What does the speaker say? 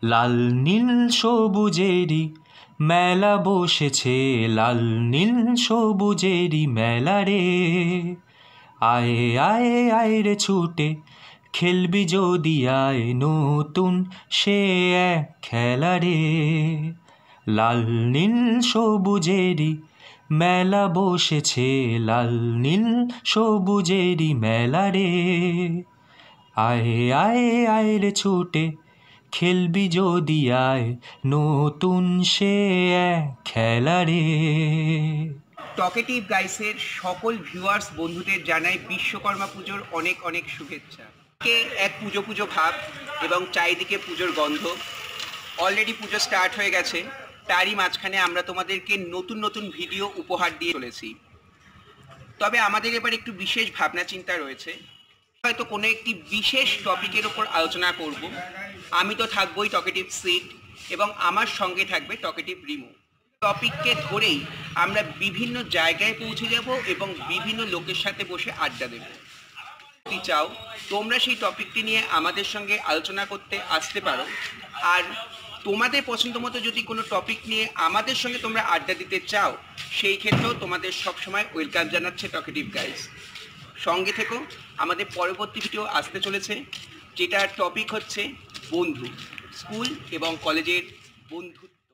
লাল নীল সবুজেরই মেলা বসেছে, লাল নীল সবুজেরই মেলা রে। আয় আয় আয় রে ছুটে খেলবি যদি আয়, নতুন সে এক খেলা রে। লাল নীল সবুজেরই মেলা বসেছে, লাল নীল সবুজেরই মেলা রে। আয় আয় আয় রে ছুটে খেলবি যদি আয়, নতুন সে এক খেলা রে। টকেটিভ গাইসের সকল ভিউয়ার্স বন্ধুদের জানাই বিশ্বকর্মা পুজোর অনেক অনেক শুভেচ্ছা। এক পুজো পুজো ভাব এবং চারিদিকে পুজোর গন্ধ। অলরেডি পুজো স্টার্ট হয়ে গেছে, তারই মাঝখানে আমরা তোমাদেরকে নতুন নতুন ভিডিও উপহার দিয়ে চলেছি। তবে আমাদের এবার একটু বিশেষ ভাবনা চিন্তা রয়েছে, হয়তো কোনো একটি বিশেষ টপিকের ওপর আলোচনা করব। আমি তো থাকবোই টকেটিভ সিড এবং আমার সঙ্গে থাকবে টকেটিভ রিমু। টপিককে ধরেই আমরা বিভিন্ন জায়গায় পৌঁছে যাব এবং বিভিন্ন লোকের সাথে বসে আড্ডা দেব। যদি চাও তোমরা সেই টপিকটি নিয়ে আমাদের সঙ্গে আলোচনা করতে আসতে পারো, আর তোমাদের পছন্দ মতো যদি কোনো টপিক নিয়ে আমাদের সঙ্গে তোমরা আড্ডা দিতে চাও, সেই ক্ষেত্রেও তোমাদের সবসময় ওয়েলকাম জানাচ্ছে টকেটিভ গাইস। সঙ্গে থেকো, আমাদের পরবর্তী ভিডিও আসতে চলেছে, যেটার টপিক হচ্ছে বন্ধু, স্কুল এবং কলেজের বন্ধু।